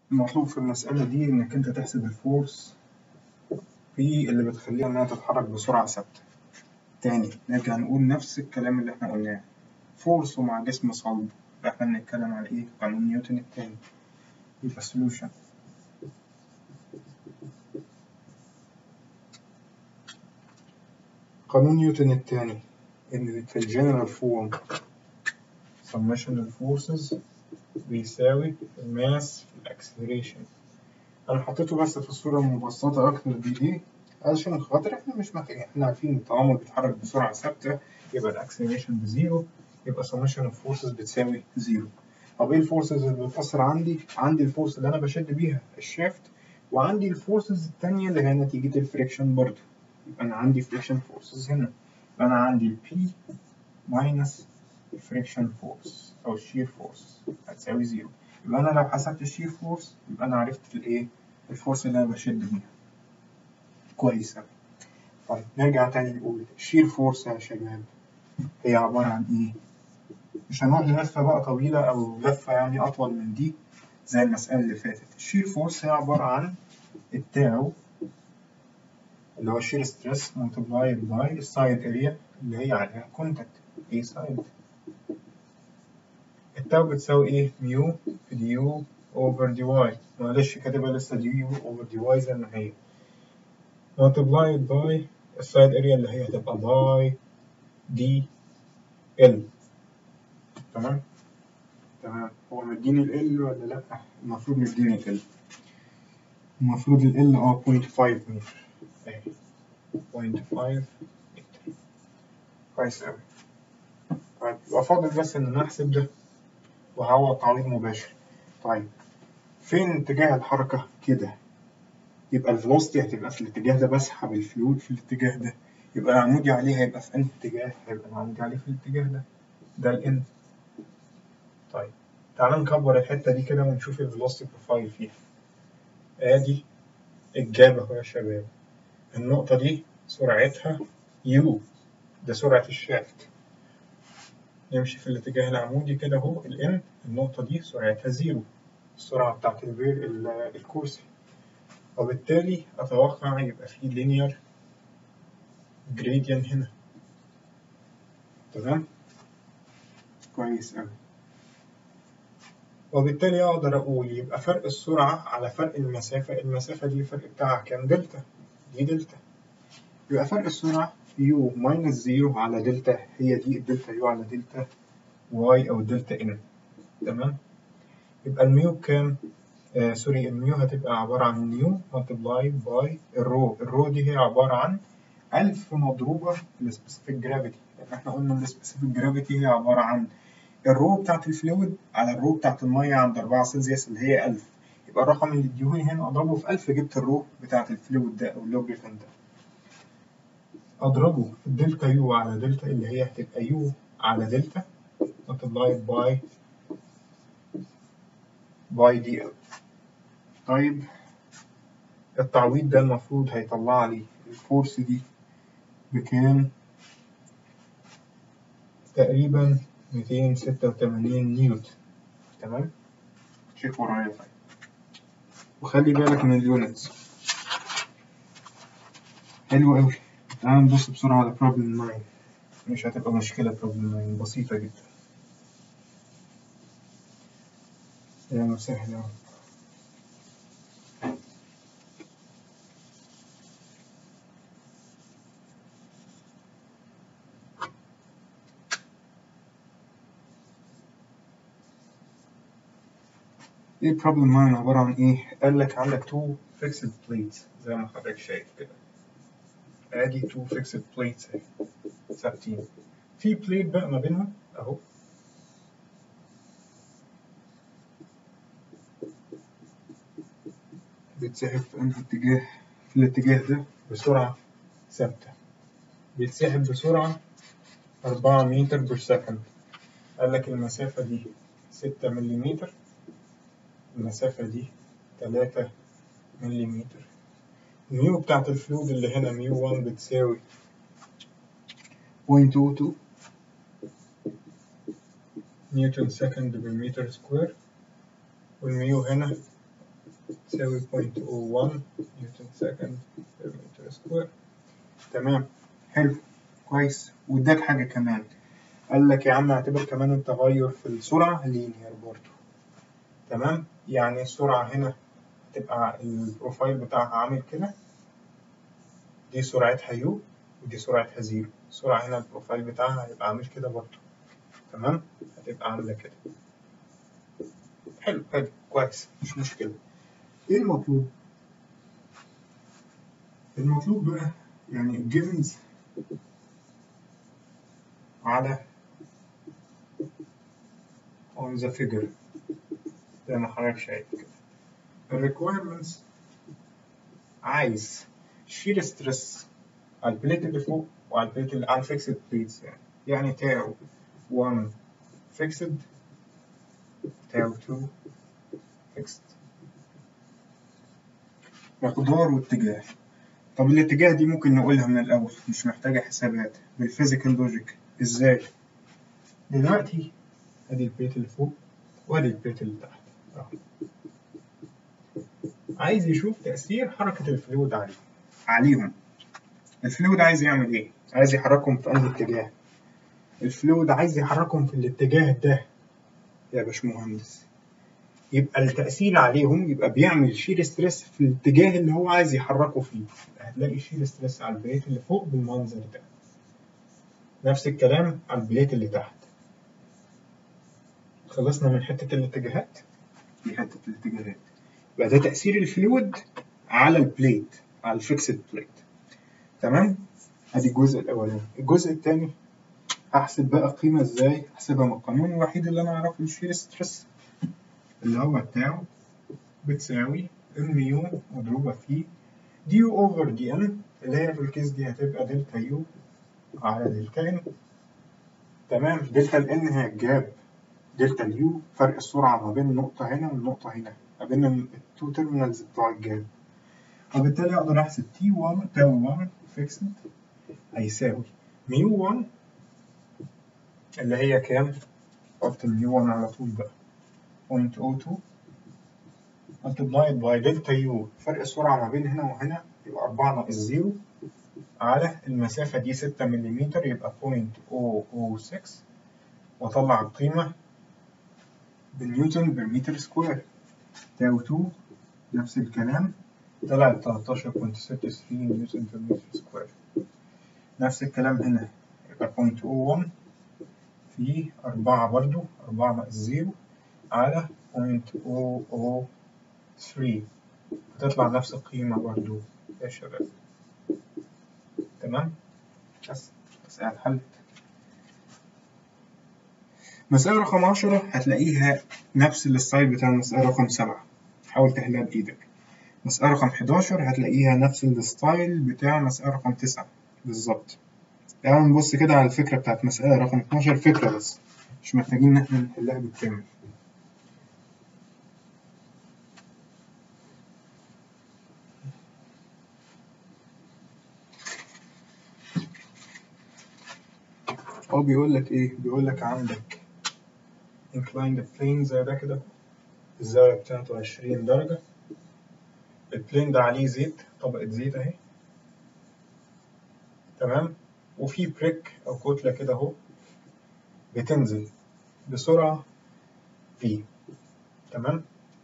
المطلوب في المسألة دي إنك أنت تحسب الفورس في اللي بتخليها إنها تتحرك بسرعة ثابتة. تاني نرجع نقول نفس الكلام اللي إحنا قلناه، فورس ومع جسم صلب. إحنا بنتكلم على إيه؟ قانون نيوتن التاني. يبقى السولوشن قانون نيوتن التاني إن في الجنرال فورم summation الفورسز بيساوي الماس في الأكسلريشن. أنا حطيته بس في الصورة المبسطة أكتر دي ليه؟ علشان خاطر إحنا مش محتاجين، إحنا عارفين إن طالما بيتحرك بسرعة ثابتة يبقى الأكسلريشن بزيرو، يبقى summation الفورسز بتساوي زيرو. طب إيه الفورسز اللي بتأثر عندي؟ عندي الفورس اللي أنا بشد بيها الشافت، وعندي الفورسز التانية اللي هي نتيجة الفريكشن برضه. يبقى أنا عندي فريكشن فورسز هنا، يبقى أنا عندي P ماينس الفريكشن فورس أو الشير فورس هتساوي زيرو. يبقى أنا لو حسبت الشير فورس يبقى أنا عرفت الإيه؟ الفورس اللي أنا بشد بيها. كويس أوي. طيب نرجع تاني نقول الشير فورس يا شباب هي عبارة عن إيه؟ مش هنقعد لفة بقى طويلة أو لفة يعني أطول من دي زي المسألة اللي فاتت. الشير فورس هي عبارة عن التاو اللي هو الشير ستريس ملتبلايد باي السايد اريا اللي هي عليها كونتاكت اي سايد. التاو بتساوي ايه؟ ميو في دي يو اوفر دي واي، معلش كاتبها لسه دي يو اوفر دي واي زي ما هي، ملتبلايد باي السايد اريا اللي هي هتبقى باي دي ال. تمام؟ تمام. هو مديني ال ولا لأ؟ المفروض مديني ال. المفروض ال 0.5 متر. اهي 0.5 متر. كويس أوي. طيب يبقى فاضل بس إن أنا أحسب ده وهو تعويض مباشر. طيب فين اتجاه الحركة كده؟ يبقى الفلوسيتي هتبقى في الاتجاه ده، بسحب الفلويد في الاتجاه ده، يبقى العمودي عليه هيبقى في أنهي اتجاه؟ هيبقى العمودي عليه في الاتجاه ده، ده الإن. طيب تعال نكبر الحتة دي كده ونشوف الفلوسيتي بروفايل فيها. آدي الجاب أهو يا شباب، النقطة دي سرعتها يو، ده سرعة الشافت. نمشي في الاتجاه العمودي كده أهو الإن، النقطة دي سرعتها زيرو، السرعة بتاعت الكرسي، وبالتالي أتوقع يبقى في linear gradient هنا. تمام؟ كويس أوي. وبالتالي أقدر أقول يبقى فرق السرعة على فرق المسافة، المسافة دي الفرق بتاعها كام؟ دلتا، دي دلتا. يبقى فرق السرعة يو ماينس زيرو على دلتا، هي دي الدلتا يو على دلتا واي أو دلتا إن. تمام؟ يبقى الميو بكام؟ سوري، الميو هتبقى عبارة عن نيو ملتبلاي باي الرو. الرو دي هي عبارة عن 1000 مضروبة في السبيسيفيك جرافيتي، لأن احنا قلنا إن السبيسيفيك جرافيتي هي عبارة عن الرو بتاعت الفلويد على الرو بتاعت المية عند 4 سلسيوس اللي هي 1000. يبقى الرقم اللي اديهولي هنا أضربه في 1000 جبت الرو بتاعت الفلويد ده أو اللوجريثم ده. أضربه في دلتا يو على دلتا اللي هي هتبقى يو على دلتا multiplied باي دي ال. طيب التعويض ده المفروض هيطلع لي الفورس دي بكام؟ تقريبا 286 نيوتن. تمام؟ شيك ورايا طيب. وخلي بالك من اليونتس. حلو قوي. تعال نبص بسرعة على problem 9. مش هتبقى مشكلة problem 9، بسيطة جدا. يا مسهل اهو. ايه problem 9 عبارة عن ايه؟ قال لك عندك two fixed plates زي ما حضرتك شايف كده. ادي two fixed plates اهي ثابتين. في بليت بقى ما بينهم اهو. بيتسحب في انهي اتجاه؟ في الاتجاه ده بسرعة ثابتة. بيتسحب بسرعة 4 متر بير سكند. قال لك المسافة دي 6 مليمتر، المسافة دي 3 مليمتر. الميو بتاعت الفلويد اللي هنا ميو 1 بتساوي 0.22 نيوتن سكند بالمتر سكوير، والميو هنا تساوي 0.01 نيوتن سكند بير متر سكوير. تمام، حلو كويس. واداك حاجة كمان، قال لك يا عم اعتبر كمان التغير في السرعة لينير برضه. تمام، يعني السرعة هنا تبقى البروفايل بتاعها عامل كده، دي سرعتها يو ودي سرعتها زيرو. السرعة هنا البروفايل بتاعها هيبقى عامل كده برضه. تمام، هتبقى عاملة كده. حلو حلو كويس، مش مشكلة. ايه المطلوب؟ المطلوب بقى يعني الجيفنز على on the figure زي ما حضرتك شايف كده. الريكويرمنتس عايز شير ستريس على البليت اللي فوق وعلى البليت اللي على الفيكسد بليتس، يعني تاو 1 فيكسد، تاو 2 فيكسد. مقدار واتجاه. طب الاتجاه دي ممكن نقولها من الأول، مش محتاجة حسابات، بالفيزيكال لوجيك. ازاي؟ دلوقتي ادي البليت اللي فوق وادي البليت اللي تحت. عايز يشوف تأثير حركة الفلويد عليهم. الفلويد عايز يعمل ايه؟ عايز يحركهم في أنهي اتجاه؟ الفلويد عايز يحركهم في الاتجاه ده يا باشمهندس. يبقى التأثير عليهم يبقى بيعمل شير ستريس في الاتجاه اللي هو عايز يحركه فيه. هتلاقي شير ستريس على البليت اللي فوق بالمنظر ده. نفس الكلام على البليت اللي تحت. خلصنا من حتة الاتجاهات. دي حتة الاتجاهات. يبقى ده تأثير الفلويد على البليت، على الفيكسد بليت. تمام؟ ادي الجزء الأولاني. الجزء الثاني هحسب بقى قيمة ازاي؟ هحسبها من القانون الوحيد اللي أنا أعرفه للشير ستريس، اللي هو تاو بتساوي الميو مضروبة في دي يو اوفر دي ان، اللي هي في الكيس دي هتبقى دلتا يو على دلتا ان. تمام، دلتا الان هي الجاب، دلتا اليو فرق السرعة ما بين النقطة هنا والنقطة هنا، ما بين التو تيرمينالز بتوع الجاب. وبالتالي أقدر أحسب تي 1 تاو 1 فيكسد هيساوي ميو 1 اللي هي كام؟ حط الميو 1 على طول بقى 0.02 multiplied by دلتا يو فرق السرعة ما بين هنا وهنا يبقى 4 ناقص 0 على المسافة دي 6 ملم يبقى 0.006 وأطلع القيمة بالنيوتن بالمتر سكوير. تاو 2 نفس الكلام طلعت 13.63 نيوتن بالمتر سكوير. نفس الكلام هنا يبقى 0.01 في 4 برضو 4 ناقص 0 على 0.003 هتطلع نفس القيمة برضو يا شباب. تمام؟ بس مسألة اتحلت. مسألة رقم 10 هتلاقيها نفس الستايل بتاع المسألة رقم 7، حاول تحلها بإيدك. مسألة رقم 11 هتلاقيها نفس الستايل بتاع مسألة رقم 9 بالظبط. تعالوا نبص كده على الفكرة بتاعت مسألة رقم 12، فكرة بس مش محتاجين إن احنا نحلها بالكامل. هو بيقول لك إيه؟ بيقول لك عندك inclined plane زي ده كده، الزاوية بتاعته 20 درجة. البلين ده عليه زيت، طبقة زيت أهي. تمام؟ وفي بريك أو كتلة كده أهو بتنزل بسرعة v. تمام؟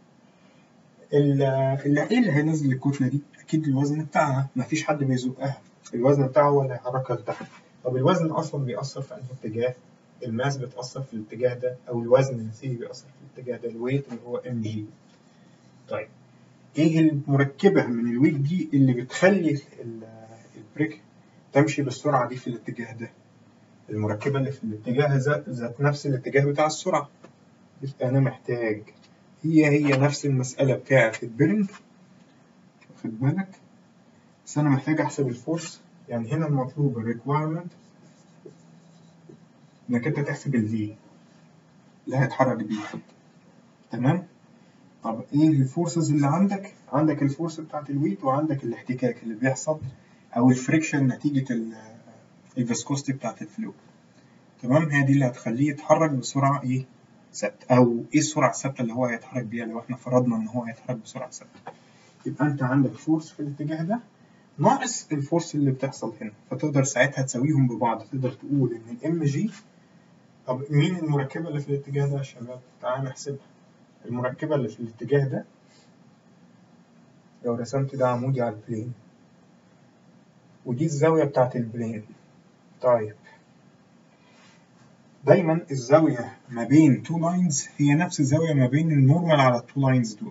إيه اللي هينزل الكتلة دي؟ أكيد الوزن بتاعها، مفيش حد بيزقها، الوزن بتاعه هو اللي هيحركها لتحت. طب الوزن أصلا بيأثر في أنهي اتجاه؟ الماس بتأثر في الاتجاه ده، أو الوزن النسيجي بيأثر في الاتجاه ده، الويت اللي هو ام جي. طيب إيه المركبة من الويت دي اللي بتخلي البريك تمشي بالسرعة دي في الاتجاه ده؟ المركبة اللي في الاتجاه ذات نفس الاتجاه بتاع السرعة. يبقى أنا محتاج هي نفس المسألة بتاعت البيرنج، واخد بالك؟ بس أنا محتاج أحسب الفورس. يعني هنا المطلوب الريكوايرمنت إنك أنت تحسب الفي اللي هيتحرك بيها. تمام؟ طب إيه الفورسز اللي عندك؟ عندك الفورس بتاعت الويت وعندك الاحتكاك اللي بيحصل أو الفريكشن نتيجة الفيسكوستي بتاعت الفلو. تمام؟ هي دي اللي هتخليه يتحرك بسرعة إيه؟ ثابته، او ايه السرعه الثابته اللي هو هيتحرك بيها لو احنا فرضنا ان هو هيتحرك بسرعه ثابته. يبقى انت عندك فورس في الاتجاه ده ناقص الفورس اللي بتحصل هنا، فتقدر ساعتها تساويهم ببعض، تقدر تقول ان الام جي. طب مين المركبه اللي في الاتجاه ده يا شباب؟ تعال نحسبها. المركبه اللي في الاتجاه ده لو رسمت ده عمودي على البلين ودي الزاويه بتاعت البلين. طيب دايما الزاويه ما بين تو لاينز هي نفس الزاويه ما بين النورمال على التو لاينز دول.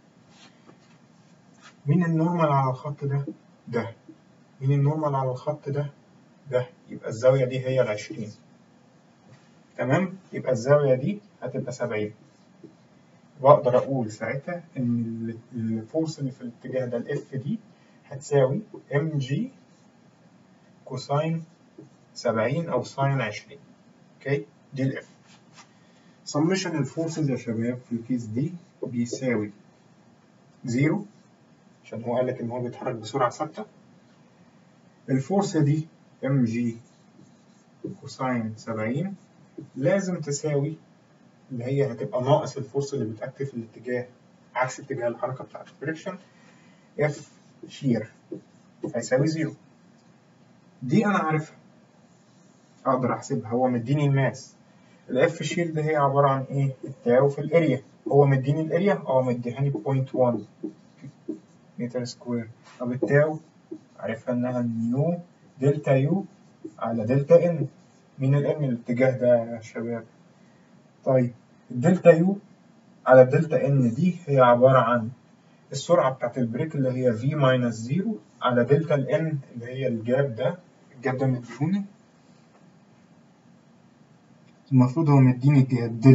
مين النورمال على الخط ده؟ ده. مين النورمال على الخط ده؟ ده. يبقى الزاويه دي هي ال20. تمام؟ يبقى الزاويه دي هتبقى 70. واقدر اقول ساعتها ان الفورس اللي في الاتجاه ده الاف دي هتساوي ام جي كوساين 70 او ساين 20. اوكي؟ دي الاف. سمشن الفورسز يا شباب في الكيس دي بيساوي 0 عشان هو قال لك ان هو بيتحرك بسرعه ثابته. الفورس دي ام جي كوساين 70 لازم تساوي اللي هي هتبقى ناقص الفورس اللي بتأكت في الاتجاه عكس اتجاه الحركه بتاعت الفريكشن اف شير هيساوي 0. دي انا عارفها اقدر احسبها. هو مديني الماس. الاف شير ده هي عباره عن ايه؟ التاو في الاريا. هو مديني الاريا مديهاني 0.1 متر سكوير. طب التاو عارفها انها نيو دلتا يو على دلتا ان. مين الان؟ الاتجاه ده يا شباب. طيب الدلتا يو على دلتا ان دي هي عباره عن السرعه بتاعت البريك اللي هي في ماينس 0 على دلتا الان اللي هي الجاب ده. الجاب ده مديهوني، المفروض هو مديني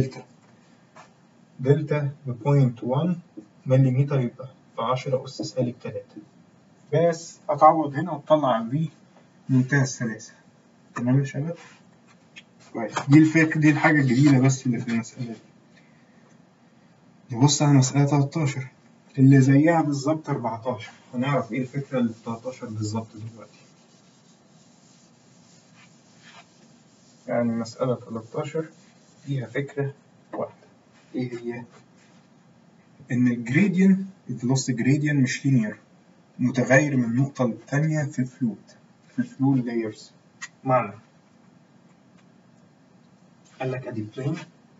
دلتا ب 0.1 مليمتر، يبقى في 10 أس سالب 3. بس هتعوض هنا وتطلع الفي بمنتهى السلاسة. تمام يا شباب؟ كويس. دي الحاجة الجديدة بس اللي في المسألة دي. نبص على مسألة 13 اللي زيها بالظبط 14. هنعرف ايه الفكرة اللي في 13 بالظبط دلوقتي. يعني مسألة 13 فيها فكرة واحدة. ايه هي؟ ان الجريدينت الفيلوسيتي جريدينت مش لينير، متغير من نقطة للتانية في الفلويد لايرز. معنى قال لك ادي بلين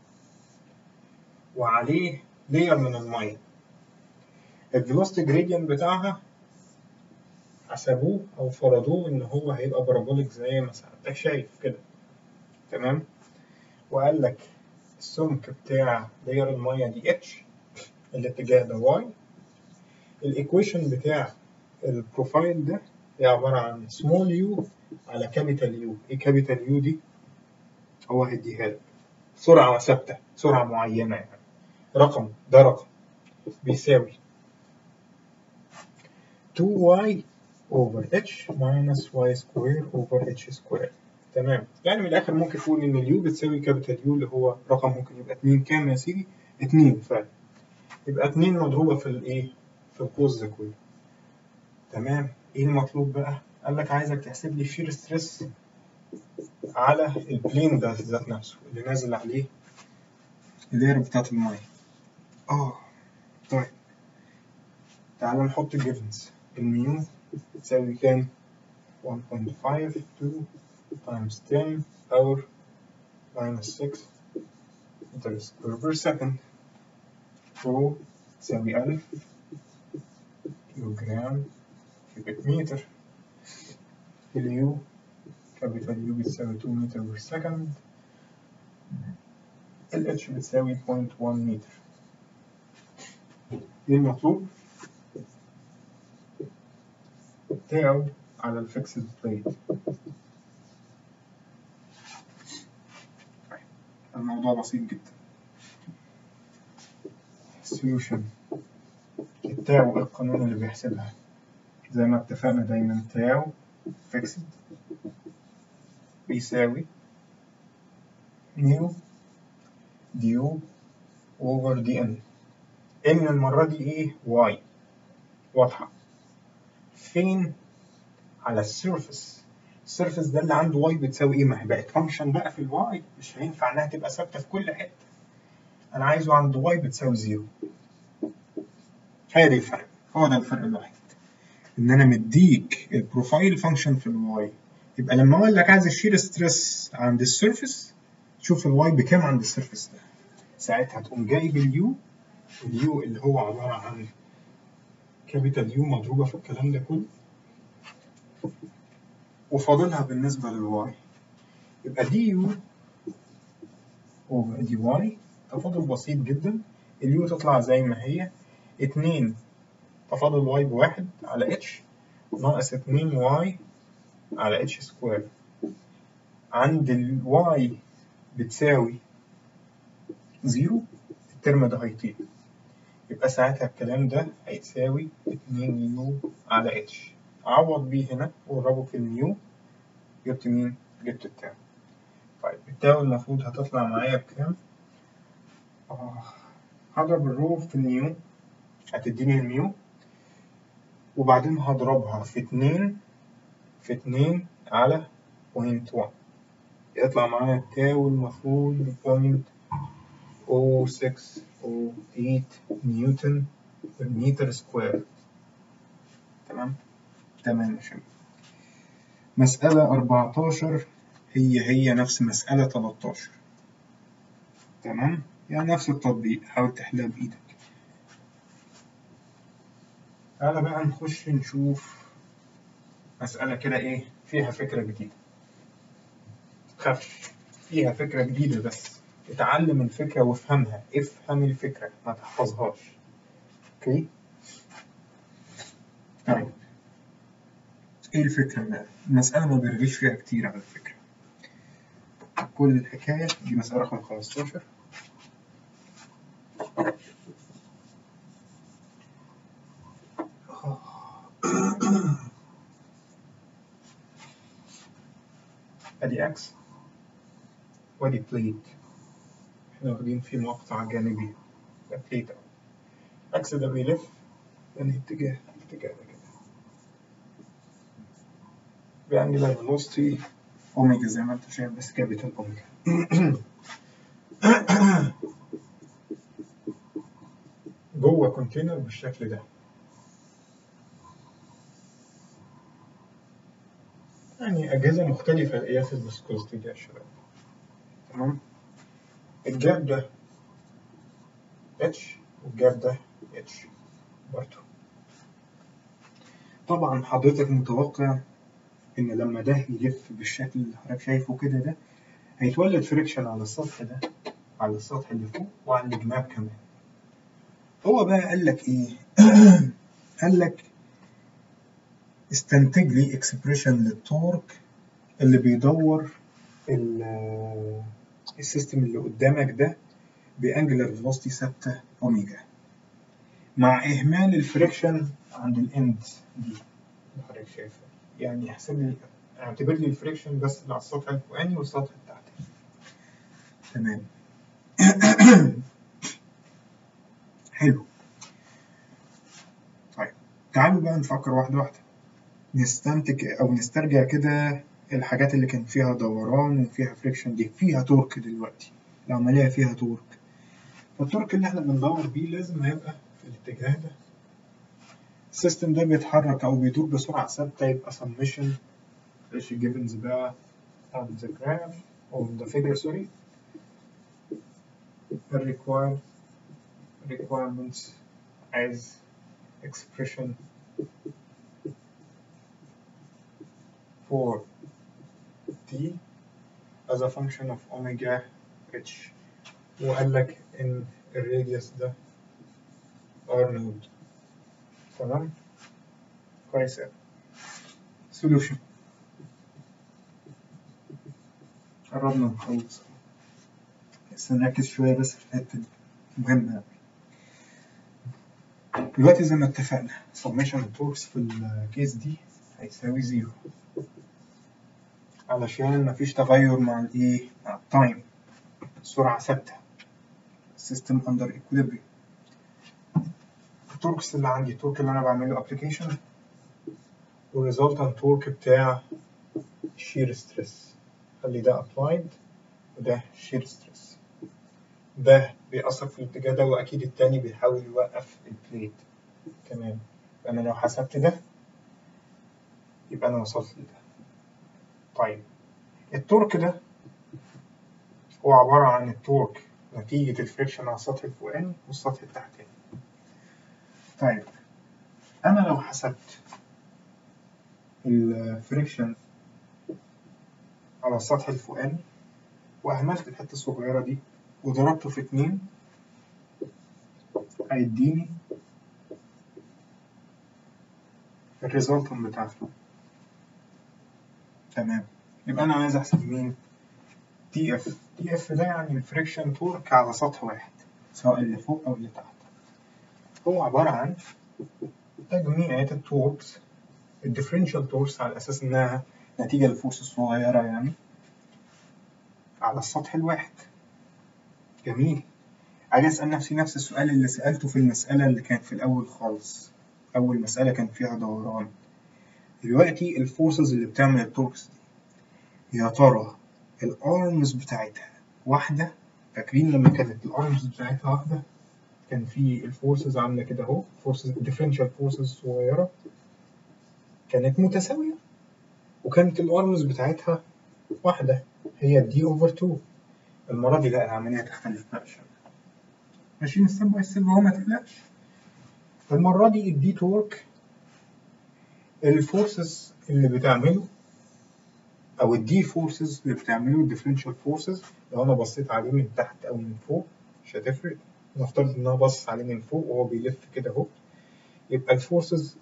وعليه لاير من المية، الفيلوسيتي جريدينت بتاعها حسبوه او فرضوه ان هو هيبقى بارابوليك زي ما ساعتك شايف كده. تمام؟ وقال لك السمك بتاع لاير المية دي اتش، الاتجاه ده واي، الايكويشن بتاع البروفايل ده هي عبارة عن سمول يو على كابيتال يو. ايه كابيتال يو دي؟ هو هيديها لك سرعة ثابتة، سرعة معينة يعني. ده رقم بيساوي 2y over h minus y square over h square. تمام؟ يعني من الآخر ممكن تقول إن اليو بتساوي كابيتال يو اللي هو رقم ممكن يبقى 2. كام يا سيدي؟ 2 فعلا. يبقى 2 مضروبة في الإيه؟ في القوس ده كله. تمام؟ إيه المطلوب بقى؟ قال لك عايزك تحسب لي شير ستريس على البلين ده ذات نفسه اللي نازل عليه اللير بتاعت المية. طيب تعالى نحط الجيفنز. الميو تساوي كام؟ 1.52 times 10 power minus 6 meter square per second. رو تساوي 1000 كيلوغرام كيوبيك متر. اليو كابيتال يو بتساوي 2 متر per second. الاتش بتساوي 0.1 متر. ايه المطلوب؟ تاو على الفيكسد بليت. الموضوع بسيط جدا. solution. التاو القانون اللي بيحسبها زي ما اتفقنا دايما تاو فيكسد بيساوي ميو ديو اوفر دي ان. ان المرة دي ايه؟ واي. واضحة. فين؟ على السيرفس. السيرفس ده اللي عنده واي بتساوي ايه؟ ما هي بقت فانكشن بقى في الواي، مش هينفع انها تبقى ثابتة في كل حتة. انا عايزه عند y بتساوي 0. هي دي الفرق، هو ده الفرق الوحيد، ان انا مديك البروفايل فانكشن في الواي، يبقى لما اقول لك عايز الشير ستريس عند السيرفيس، شوف الواي بكام عند السيرفيس ده، ساعتها تقوم جايب اليو اللي هو عباره عن كابيتال يو مضروبه في الكلام ده كله، وفاضلها بالنسبه للواي، يبقى دي يو اوفر دي واي، تفاضل بسيط جدا، اليو تطلع زي ما هي 2 تفاضل واي بواحد على اتش ناقص 2 واي على اتش سكوير، عند الواي بتساوي 0 الترم ده هيطير، يبقى ساعتها الكلام ده هيتساوي 2 يو على اتش، أعوض بيه هنا وأضربه في الميو، جبت مين؟ جبت التاو. طيب التاو المفروض هتطلع معايا بكام؟ هضرب الرو في الميو هتديني الميو، وبعدين هضربها في 2 على 0.1، يطلع معايا التاو المفروض 0.0608 نيوتن بالمتر سكوير. تمام يا شباب. مسألة 14 هي نفس مسألة 13. تمام، يعني نفس التطبيق، حاول تحلها بإيدك. تعالى بقى نخش نشوف مسألة كده إيه فيها فكرة جديدة. متخافش، فيها فكرة جديدة، بس اتعلم الفكرة وافهمها، افهم الفكرة ما تحفظهاش. اوكي؟ طيب ايه الفكرة بقى؟ المسألة ما بيرغيش فيها كتير على فكرة. كل الحكاية دي مسألة رقم 15. ادي اكس وادي بليت، احنا واخدين فيه مقطع جانبي، ده بليت اهو. اكس ده بيلف يعني الاتجاه ده كده بأنجلر فيلوسيتي اوميجا زي ما انت شايف، بس كابيتال اوميجا. جوه كونتينر بالشكل ده، يعني أجهزة مختلفة لقياس الفيسكوزيتي دي يا شباب. تمام، الجاب ده اتش والجاب ده اتش برضه. طبعا حضرتك متوقع إن لما ده يلف بالشكل اللي حضرتك شايفه كده ده، هيتولد فريكشن على السطح ده، على السطح اللي فوق وعلى الجناب كمان. هو بقى قال لك إيه؟ قال لك استنتج لي اكسبريشن للتورك اللي بيدور السيستم اللي قدامك ده بانجلر فيلوسيتي ثابته اوميجا، مع اهمال الفريكشن عند الاند دي اللي حضرتك شايفها. يعني احسب لي، اعتبر لي الفريكشن بس اللي على السطح الفوقاني والسطح التحتاني. تمام. حلو. طيب تعالوا بقى نفكر واحده واحده، نستنتج او نسترجع كده الحاجات اللي كان فيها دوران وفيها فريكشن دي فيها تورك. دلوقتي العمليه فيها تورك، فالتورك اللي احنا بندور بيه لازم هيبقى في الاتجاه ده. السيستم ده بيتحرك او بيدور بسرعه ثابته، يبقى summation ايش جيفنز بقى on the graph on the figure sorry requirements as expression for t as a function of omega h، وقال لك ان الراديوس ده r node. تمام كويس قوي. solution قربنا نخلص، بس نركز شويه بس في الحته دي مهمه قوي. دلوقتي زي ما اتفقنا summation التوركس في الكيس دي هيساوي 0 علشان مفيش تغير مع الايه، مع التايم، السرعة ثابتة، السيستم اندر equilibrium. التوركس اللي عندي، التورك اللي انا بعمله ابلكيشن والريزلتنت تورك بتاع shear stress، خلي ده applied وده shear stress. ده بيأثر في الاتجاه ده، وأكيد التاني بيحاول يوقف البليت. تمام. أنا لو حسبت ده يبقى أنا وصلت لده. طيب التورك ده هو عبارة عن التورك نتيجة الفريكشن على السطح الفوقاني والسطح التحتاني. طيب أنا لو حسبت الفريكشن على السطح الفوقاني وأهملت الحتة الصغيرة دي وضربته في 2 هيديني الريزلتنت بتاعته. تمام. يبقى أنا عايز أحسب مين؟ تي اف. تي اف ده يعني الفريكشن تورك على سطح واحد سواء اللي فوق أو اللي تحت. هو عبارة عن تجميعة التوركس الديفرنشال توركس على أساس إنها نتيجة للفورس الصغيرة يعني على السطح الواحد. جميل. عايز أسأل نفسي نفس السؤال اللي سألته في المسألة اللي كانت في الأول خالص. أول مسألة كان فيها دوران. دلوقتي الفورسز اللي بتعمل التوركس دي يا ترى الارمز بتاعتها واحدة؟ فاكرين لما كانت الارمز بتاعتها واحدة كان في الفورسز عاملة كده اهو، فورسز الديفرنشال فورسز الصغيرة كانت متساوية وكانت الارمز بتاعتها واحدة هي دي اوفر 2. المرة دي لا، العملية تختلف بقى شوية. ماشيين ستيب باي ستيب اهو ما تقلقش. المرة دي الدي تورك الفورسز اللي بتعمله او الدي فورسز اللي بتعمله الديفرنشال فورسز لو انا بصيت عليه من تحت او من فوق مش هتفرق. نفترض ان انا باصص عليه من فوق وهو بيلف كده اهو، يبقى الفورسز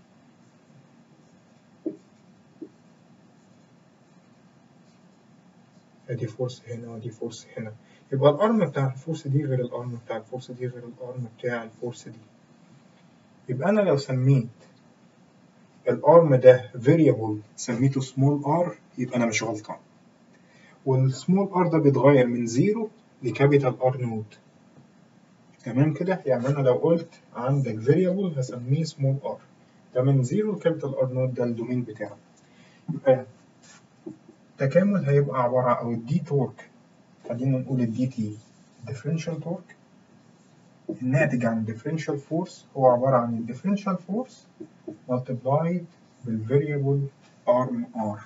ادي فورس هنا ودي فورس هنا، يبقى الارم بتاع الفورس دي غير الارم بتاع الفورس دي غير الارم بتاع الفورس دي. يبقى انا لو سميت الارم ده فاريبل سميته سمول ار يبقى انا مش غلطان. والسمول ار ده بيتغير من 0 لكابيتال ار نود. تمام كده؟ يعني انا لو قلت عندك فاريبل هسميه سمول ار، ده من 0 لكابيتال ار نود، ده الدومين بتاعه. يبقى التكامل هيبقى عبارة عن او الدي تورك، خلينا نقول الدي تي differential تورك الناتج عن differential فورس هو عبارة عن الديفرنشال فورس multiplied بالفاريبل ارم ار.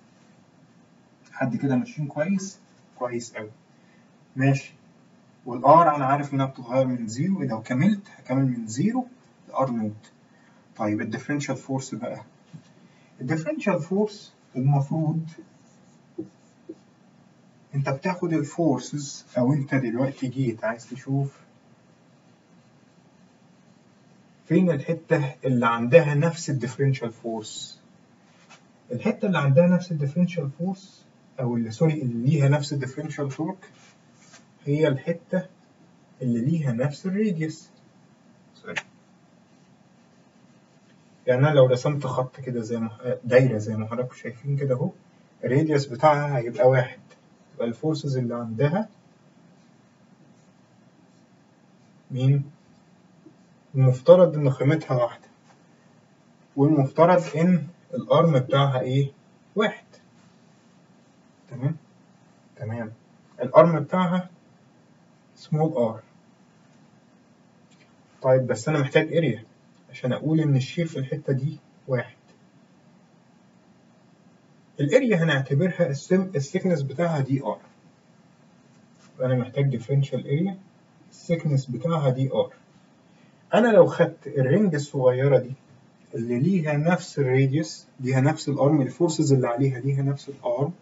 حد كده ماشيين كويس؟ كويس قوي. ماشي. والار انا عارف انها بتتغير من 0، لو كملت هكمل من 0 لار نود. طيب الديفرنشال فورس بقى، الديفرنشال فورس المفروض انت بتاخد الفورسز، او انت دلوقتي جيت عايز تشوف فين الحتة اللي عندها نفس الديفرنشال فورس. الحتة اللي عندها نفس الديفرنشال فورس او اللي سوري اللي ليها نفس الديفرنشال تورك هي الحتة اللي ليها نفس الراديوس. سوري. يعني انا لو رسمت خط كده زي دايرة زي ما حضراتكم شايفين كده اهو، الراديوس بتاعها هيبقى 1، يبقى الفورسز اللي عندها مين؟ المفترض ان قيمتها واحدة، والمفترض ان الارم بتاعها ايه؟ 1. تمام؟ تمام. الارم بتاعها سمول ار. طيب بس انا محتاج اريا عشان اقول ان الشير في الحتة دي 1. الاريا هنعتبرها السيكنس بتاعها دي ار. انا محتاج ديفرنشال اريا السيكنس بتاعها دي ار. انا لو خدت الرينج الصغيرة دي اللي ليها نفس الراديوس، ليها نفس الارم، الفورسز اللي عليها ليها نفس الارم،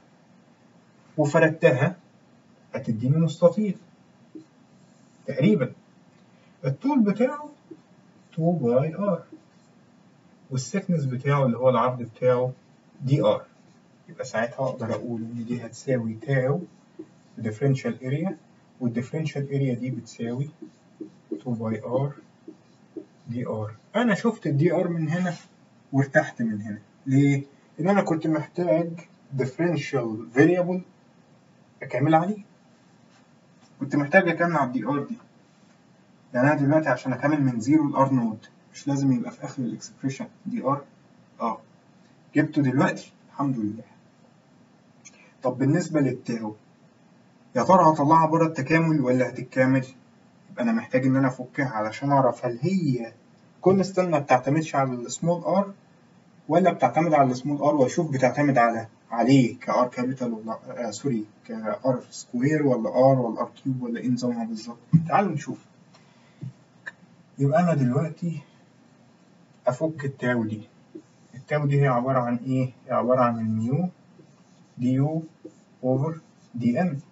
وفردتها هتديني مستطيل تقريبا الطول بتاعه 2 باي ار والسكنس بتاعه اللي هو العرض بتاعه دي ار. يبقى ساعتها اقدر اقول ان دي هتساوي تاو differential اريا، والديفرنشال اريا دي بتساوي 2 باي ار دي ار. انا شفت الدي ار من هنا وارتحت من هنا. ليه؟ لان انا كنت محتاج differential variable اكمل عليه، كنت محتاج اكمل على الدي ار دي. يعني انا دلوقتي عشان اكمل من 0 لار نود مش لازم يبقى في اخر الاكسبريشن دي ار؟ جبته دلوقتي الحمد لله. طب بالنسبه للتاو، يا ترى هطلعها بره التكامل ولا هتتكامل؟ يبقى انا محتاج ان انا افكها علشان اعرف هل هي كونستنت ما بتعتمدش على السمول ار ولا بتعتمد على السمول ار، واشوف بتعتمد عليه كار كابيتال ولا سوري كار سكوير ولا ار ولا ار كيوب ولا ايه نظامها بالظبط. تعالوا نشوف. يبقى انا دلوقتي افك التاو دي. التاو دي هي عبارة عن ايه؟ هي عبارة عن الميو دي يو اوفر دي ان.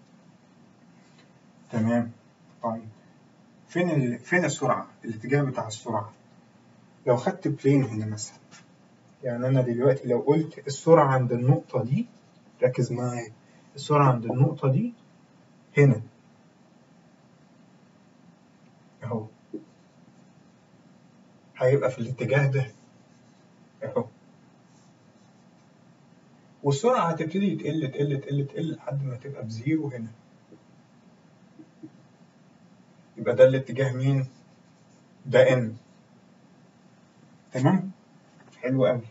تمام. طيب فين السرعة؟ الاتجاه بتاع السرعة. لو خدت بلين هنا مثلا، يعني أنا دلوقتي لو قلت السرعة عند النقطة دي، ركز معايا، السرعة عند النقطة دي هنا أهو، هيبقى في الاتجاه ده أهو، والسرعة هتبتدي تقل تقل تقل تقل لحد ما تبقى بزيرو هنا. يبقى ده الاتجاه مين؟ ده n. تمام؟ حلو قوي.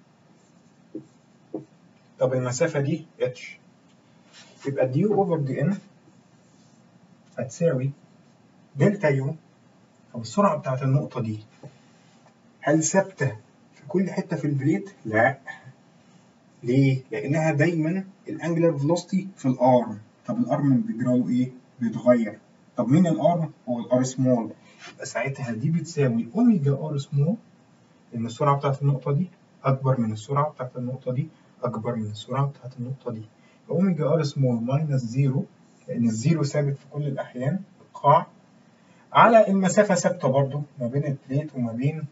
طب المسافة دي h، يبقى دي يو اوفر دي n هتساوي دلتا يو. طب السرعة بتاعت النقطة دي هل ثابتة في كل حتة في البليت؟ لا. ليه؟ لأنها دايما الانجلر فيلوسيتي في الارم. طب الارم بيجرى له ايه؟ بيتغير. طب مين الارم؟ هو الار سمول. يبقى ساعتها دي بتساوي اوميجا ار سمول، لأن السرعة بتاعت النقطة دي أكبر من السرعة بتاعت النقطة دي أكبر من السرعة بتاعت النقطة دي. أوميجا ار سمول ماينس زيرو، لأن الزيرو ثابت في كل الأحيان في القاع، على المسافة ثابتة برضو ما بين البليت وما بين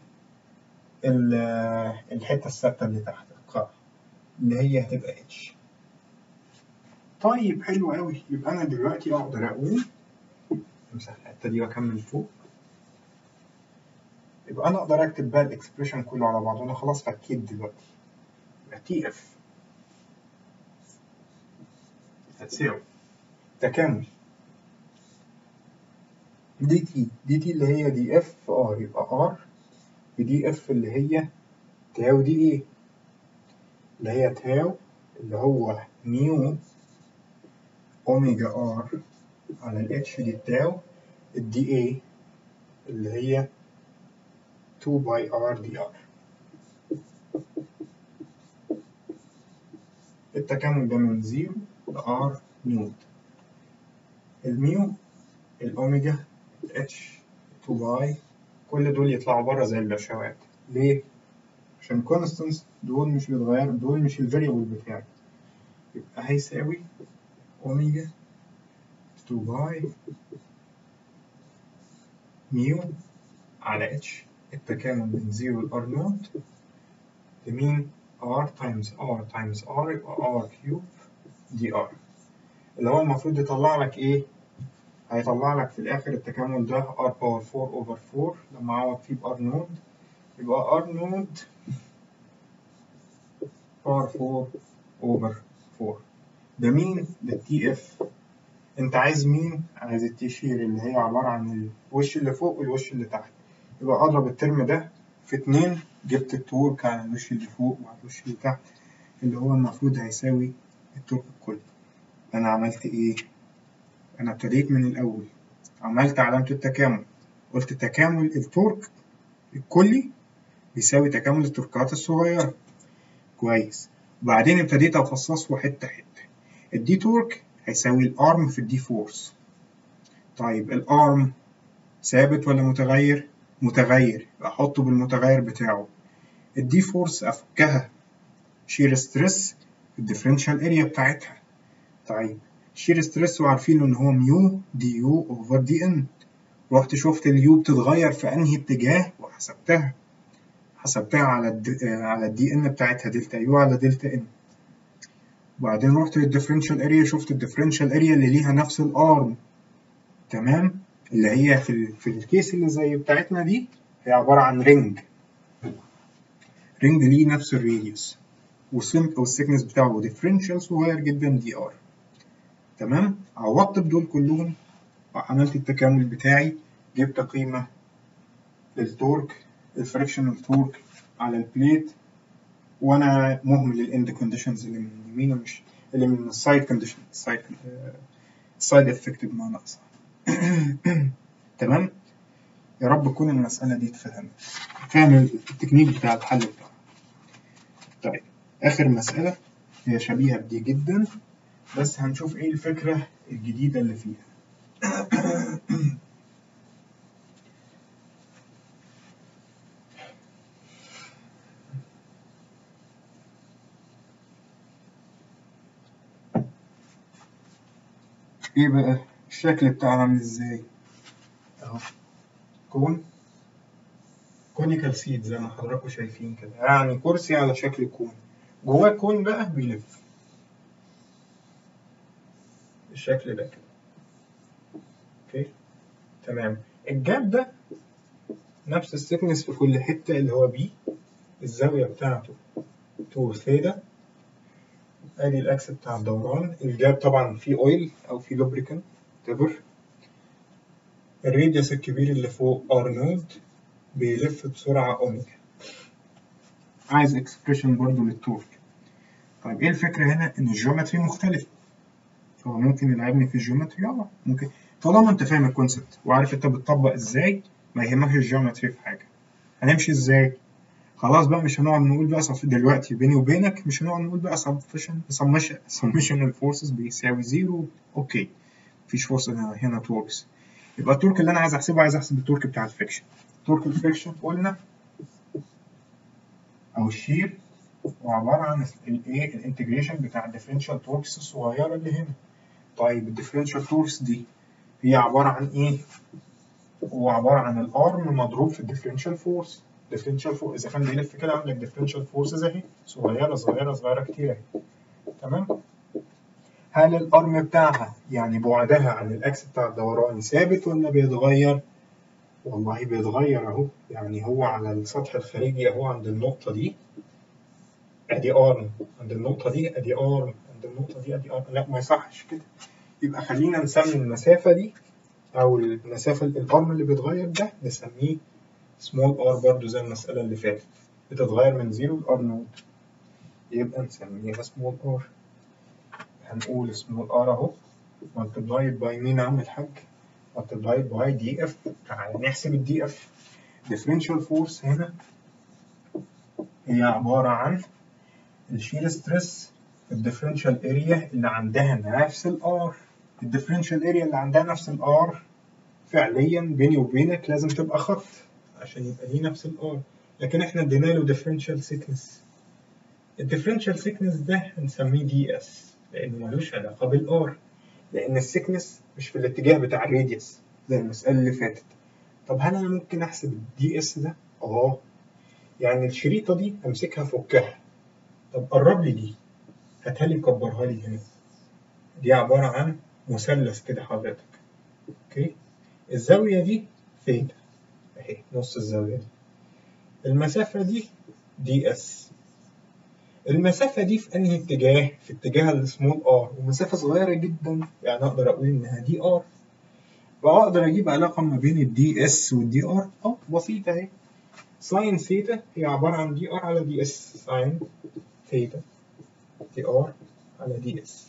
الحتة الثابتة اللي تحت القاع اللي هي هتبقى اتش. طيب حلو قوي. يبقى أنا دلوقتي أقدر أقول، أمسح الحتة دي وأكمل فوق. يبقى أنا أقدر أكتب بقى الإكسبريشن كله على بعضه. أنا خلاص فكيت دلوقتي. يبقى تي إف هتساوي تكامل دي تي اللي هي دي اف في ار، يبقى ار بدي اف اللي هي تاو دي ايه، اللي هي تاو اللي هو ميو اوميجا ار على الاتش دي تاو الدي ايه اللي هي 2 باي ار دي ار. التكامل ده من 0 لار نود. الميو الاوميجا الاتش 2 باي كل دول يطلعوا بره زي البشوات. ليه؟ عشان كونستنس دول مش بيتغيروا، دول مش الفاريبل بتاعي. يبقى هيساوي اوميجا 2 باي ميو على اتش التكامل من 0 ل ار نوت لمين؟ ار تايمز ار تايمز ار يبقى ار كيوب دي ار، اللي هو المفروض يطلع لك ايه؟ هيطلع لك في الاخر التكامل ده ار باور 4 اوفر 4 لما اعوض فيه بار نود، يبقى ار نود ار 4 اوفر 4. ده مين؟ ده التي اف. انت عايز مين؟ عايز التيشير اللي هي عبارة عن الوش اللي فوق والوش اللي تحت. يبقى اضرب الترم ده في 2، جبت التورك على الوش اللي فوق وعلى الوش اللي تحت اللي هو المفروض هيساوي التورك الكلي. انا عملت ايه؟ انا ابتديت من الاول، عملت علامة التكامل، قلت تكامل التورك الكلي بيساوي تكامل التوركات الصغيرة. كويس. وبعدين ابتديت افصصه حتة حتة. الدي تورك هيساوي الارم في الدي فورس. طيب الارم ثابت ولا متغير؟ متغير، احطه بالمتغير بتاعه. الدي فورس افكها شير ستريس الديفرنشال اريا بتاعتها. طيب شير ستريس وعارفين ان هو ميو دي يو اوفر دي ان. رحت شفت اليو بتتغير في انهي اتجاه وحسبتها، على الدي ان بتاعتها دلتا يو على دلتا ان. وبعدين رحت للديفرنشال اريا، شفت الديفرنشال اريا اللي ليها نفس الارم. تمام. اللي هي في الكيس اللي زي بتاعتنا دي هي عبارة عن رينج ليه نفس الراديوس والسكنس بتاعه ديفرنشال صغير جدا دي ار. تمام. عوضت بدول كلهم وعملت التكامل بتاعي، جبت قيمة للتورك الفريكشنال تورك على البليت، وانا مهمل الاند كونديشنز اللي من اليمين ومش اللي من السايد كونديشن سايد افكت بمعنى اصح. تمام. يا رب تكون المسألة دي اتفهمت، فاهم التكنيك بتاع الحل بتاعها. طيب آخر مسألة هي شبيهة بدي جدا، بس هنشوف ايه الفكرة الجديدة اللي فيها. ايه بقى الشكل بتاعها عامل ازاي؟ اهو كونيكال سيت زي ما حضراتكم شايفين كده، يعني كرسي على شكل كون، جواه كون بقى بيلف بالشكل ده كده. اوكي تمام. الجاب ده نفس السكنس في كل حتة اللي هو بي، الزاوية بتاعته 2 ثيتا. ادي الاكس بتاع الدوران. الجاب طبعا فيه اويل او فيه لوبريكانت تبر. الراديوس الكبير اللي فوق ار نود بيلف بسرعة اوميجا. عايز اكسبريشن برضو للتورك. طيب ايه الفكرة هنا؟ ان الجيومتري مختلف، هو ممكن يلعبني في الجيومتري ممكن، طالما انت فاهم الكونسبت وعارف انت بتطبق ازاي ما يهمكش الجيومتري في حاجة. هنمشي ازاي؟ خلاص بقى مش هنقعد نقول بقى دلوقتي بيني وبينك مش هنقعد نقول بقى سمشن الفورسز بيساوي زيرو. اوكي مفيش فورس هنا توركس. يبقى التورك اللي انا عايز احسبه، عايز احسب التورك بتاع الفريكشن. تورك الفريكشن قلنا او الشير هو عباره عن الايه الانتجريشن بتاع الديفرنشال توركس الصغيره اللي هنا. طيب الديفرنشال توركس دي هي عباره عن ايه؟ هو عباره عن الارم مضروب في الديفرنشال فورس. ديفرنشال فورس اذا كان بيلف كده عندك ديفرنشال فورسز اهي صغيره صغيره صغيره كتير اهي. تمام. هل الارم بتاعها يعني بعدها عن الاكس بتاع الدوران ثابت ولا بيتغير؟ والله بيتغير اهو. يعني هو على السطح الخارجي اهو عند النقطه دي ادي ارم، عند النقطه دي ادي ارم، عند النقطه دي ادي ارم. لا ما يصحش كده. يبقى خلينا نسمي المسافه دي او المسافه الارم اللي بيتغير ده نسميه سمول ار برضو زي المساله اللي فاتت، بتتغير من 0 لار نود، يبقى نسميها سمول ار. هنقول سمول ار اهو ملتبلايد باي مين يا عم الحاج؟ ملتبلايد باي دي اف. تعالى نحسب الدي اف. ديفرنشال فورس هنا هي عباره عن الشير ستريس في الديفرنشال اريا اللي عندها نفس الار. الديفرنشال اريا اللي عندها نفس الار فعليا بيني وبينك لازم تبقى خط عشان يبقى ليه نفس الار، لكن احنا ادينا له ديفرنشال سيكنس. الديفرنشال سيكنس ده هنسميه دي اس لانه ملوش علاقه بالار، لان السيكنس مش في الاتجاه بتاع الراديوس زي المساله اللي فاتت. طب هل انا ممكن احسب الدي اس ده؟ يعني الشريطه دي امسكها فكها. طب قرب لي دي، هاتها لي كبرها لي هنا. دي عباره عن مثلث كده حضرتك. اوكي الزاويه دي ثيتا اهي نص الزاويه دي. المسافه دي دي اس. المسافة دي في أنهي اتجاه؟ في اتجاه السمول ار، ومسافة صغيرة جدا يعني أقدر أقول إنها دي ار. وأقدر أجيب علاقة ما بين الدي اس والدي ار بسيطة أهي. ساين ثيتا هي عبارة عن دي ار على دي اس. ساين ثيتا دي ار على دي اس.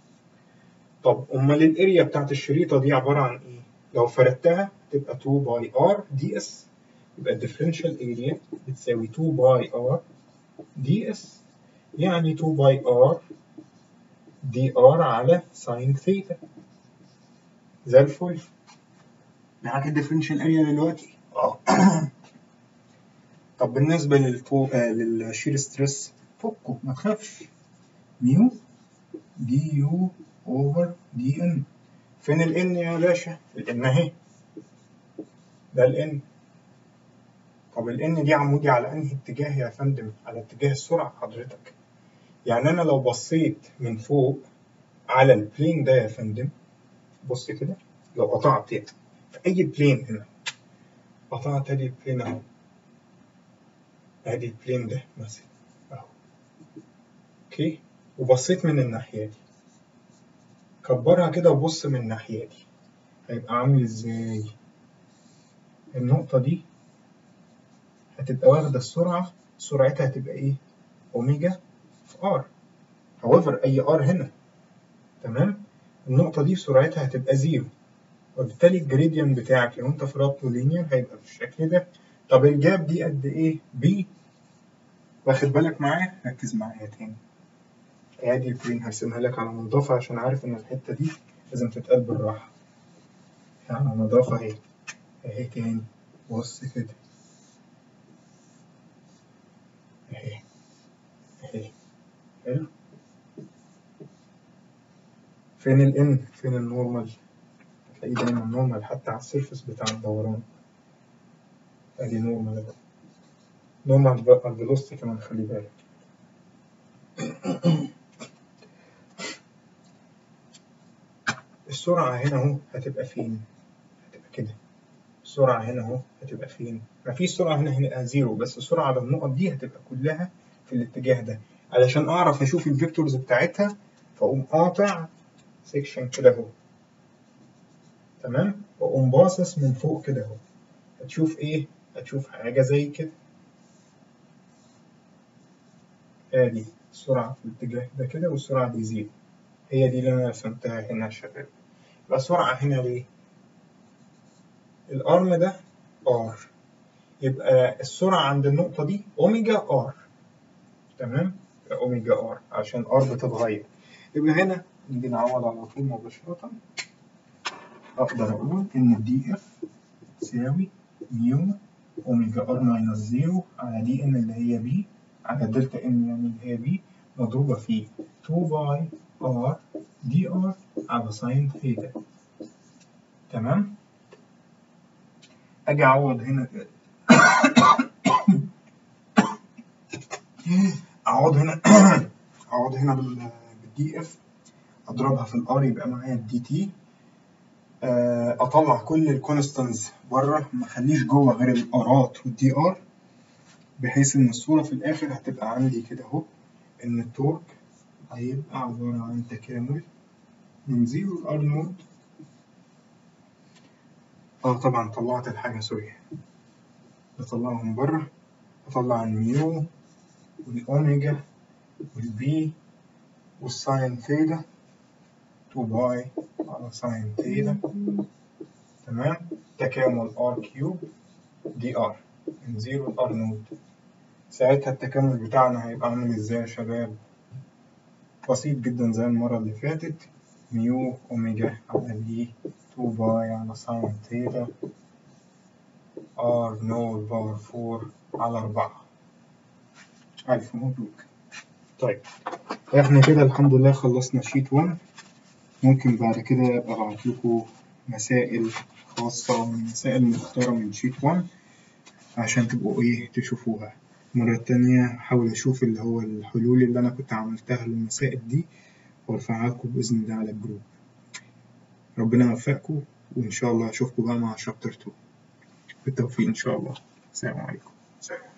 طب أمال الأريا بتاعت الشريطة دي عبارة عن إيه؟ لو فردتها تبقى 2 باي ار دي اس. يبقى الديفرنشال اريا بتساوي 2 باي ار دي اس، يعني 2 باي ار دي ار على ساين ثيتا. زي الفل. معاك الديفرنشال اريا دلوقتي؟ طب بالنسبة للشير ستريس فكه ما تخافش. ميو دي يو اوفر دي ان. فين الان يا باشا؟ الان اهي، ده الان. طب الان دي عمودي على انهي اتجاه يا فندم؟ على اتجاه السرعة حضرتك. يعني انا لو بصيت من فوق على البلين ده يا فندم، بص كده، لو قطعت يعني في اي بلين هنا، قطعت ادي البلين اهو، ادي البلين ده مثلا اهو، اوكي، وبصيت من الناحية دي، كبرها كده وبص من الناحية دي، هيبقى عامل ازاي؟ النقطة دي هتبقى واخدة السرعة، سرعتها هتبقى ايه؟ اوميجا في ار. however اي ار هنا. تمام؟ النقطة دي سرعتها هتبقى 0، وبالتالي الجريدينت بتاعك لو انت فرضته لينير هيبقى بالشكل ده. طب الجاب دي قد ايه؟ b. واخد بالك معايا؟ ركز معايا تاني. ادي البلين هرسمها لك على نظافة عشان عارف ان الحتة دي لازم تتقال بالراحة. على نظافة اهي. اهي تاني. بص كده. اهي. اهي. حلو. فين ال n؟ فين النورمال؟ هتلاقيه دايما نورمال حتى على السيرفس بتاع الدوران. ادي نورمال اهو. نورمال بقى الفيلوسيتي كمان خلي بالك. السرعة هنا اهو هتبقى فين؟ هتبقى كده. السرعة هنا اهو هتبقى فين؟ مفيش سرعة هنا زيرو، بس السرعة على النقط دي هتبقى كلها في الاتجاه ده. علشان أعرف أشوف الفيكتورز بتاعتها فأقوم قاطع سيكشن كده اهو. تمام؟ وأقوم باصص من فوق كده اهو. هتشوف إيه؟ هتشوف حاجة زي كده. آدي السرعة في الاتجاه ده كده والسرعة دي زيرو. هي دي اللي أنا رسمتها هنا يا شباب. يبقى السرعة هنا ليه؟ الأرم ده R، يبقى السرعة عند النقطة دي أوميجا R. تمام؟ يبقى أوميجا R عشان R بتتغير. يبقى هنا نيجي نعوض على طول مباشرة. أقدر أقول إن دي إف تساوي ميو أوميجا R ماينس زيرو على دي إن اللي هي بي على دلتا إن يعني اللي هي بي مضروبة في 2 باي R دي R على ساين ثيتا. تمام؟ أجي أعوض هنا أعوض هنا بالدي إف، أضربها في الآر يبقى معايا الدي تي. أطلع كل الكونستانز بره، ما أخليش جوه غير الآرات والدي آر، بحيث إن الصورة في الآخر هتبقى عندي كده أهو، إن التورك هيبقى عبارة عن تكامل من زيرو لآر نود. طبعا طلعت الحاجة سوري، بطلعهم بره. أطلع الميو والأوميجا والبي والساين ثيتا 2 باي على ساين ثيتا. تمام؟ تكامل ار كيوب دي ار من زيرو لار نود. ساعتها التكامل بتاعنا هيبقى عامل ازاي يا شباب؟ بسيط جدا زي المرة اللي فاتت. ميو اوميجا على بي 2 باي على ساين ثيتا ار نود باور 4 على 4. ألف مبروك. طيب احنا كده الحمد لله خلصنا شيت 1. ممكن بعد كده أبعت لكم مسائل خاصة ومسائل مختارة من شيت 1 عشان تبقوا تشوفوها. مرة تانية حاول أشوف اللي هو الحلول اللي أنا كنت عملتها للمسائل دي وأرفعها لكم بإذن الله على الجروب. ربنا يوفقكم، وإن شاء الله أشوفكم بقى مع شابتر 2. بالتوفيق إن شاء الله. السلام عليكم.